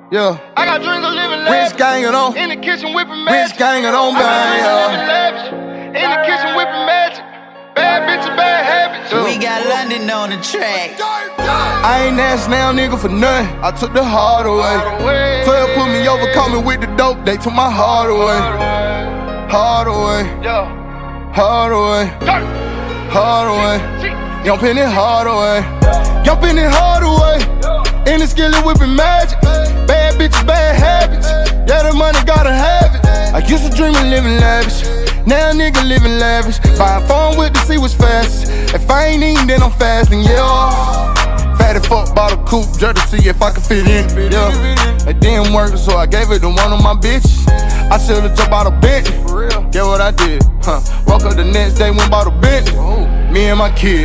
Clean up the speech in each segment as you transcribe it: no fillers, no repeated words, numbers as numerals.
Yeah. I got dreams of living lavish. Rich gangin' on. In the kitchen whipping magic. Rich gangin' on, man. In the kitchen whipping magic. Bad bitches, bad habits. We got London on the track. I ain't asked now, nigga, for nothing. I took the heart away. 12 put me over, call me with the dope. They took my heart away. Heart away. Heart away. Heart away. Young Penny hard away. Young Penny hard away. In the skillet whipping magic. Bad bitches, bad habits. Yeah, the money gotta have it. I used to dream of living lavish. Now nigga living lavish. Buying phone with to see what's fast. If I ain't eating, then I'm fasting, yeah. Fatty fuck bought a coupe just to see if I could fit in, yeah. It didn't work, so I gave it to one of my bitches. I should've jumped out of Bentley. Get what I did, Woke up the next day, went bought a Bentley. Me and my kid.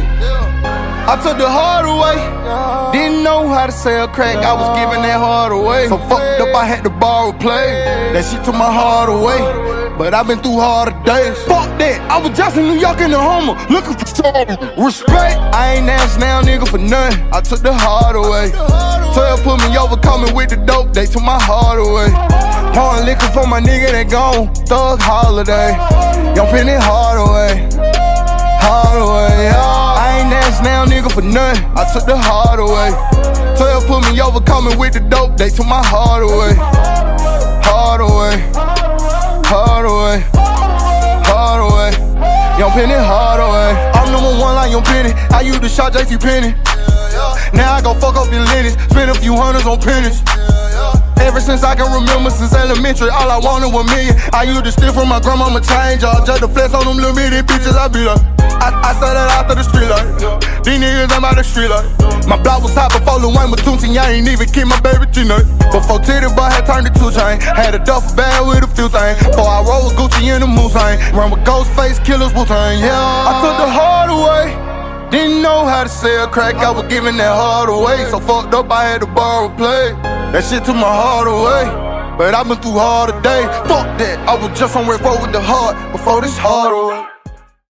I took the heart away. Didn't know how to sell crack, I was giving that heart away. So fucked up, I had to borrow play. That shit took my heart away. But I've been through harder days. Fuck that, I was just in New York in the Hummer, looking for something. Respect, I ain't asked now, nigga, for nothing. I took the heart away. 12 put me over, call me with the dope. They took my heart away. Pouring liquor for my nigga that gone. Thug holiday. Young Penny hard away. Hard away, yeah. I ain't asked now, nigga, for nothing. I took the heart away. 12 put me over, call me with the dope. They took my heart away. Hard away. Hard away. Hard away. Young Penny hard away. I'm number one like Young Penny. I used to shot JC Penny. Now I go fuck up the Lennox. Spend a few hundreds on pennies. Ever since I can remember, since elementary, all I wanted was million. I used to steal from my grandmama change, just to flex on them little bitty bitches. I be like, I started after the street light. These niggas, I'm out the street light. My block was hot before Lil Wayne was tuned. I ain't even keep my baby G-Nut. Before Titty Boy had turned to 2 Chainz. Had a duffel bag with a few things. Before I roll with Gucci in the Moussain. Run with Ghostface, Killers, Wu-Tang, yeah. I took the heart away. Didn't know how to sell crack, I was giving that heart away. So fucked up, I had to borrow play. That shit took my heart away. But I've been through harder days. Fuck that, I was just on Red Road with the heart before this heart away.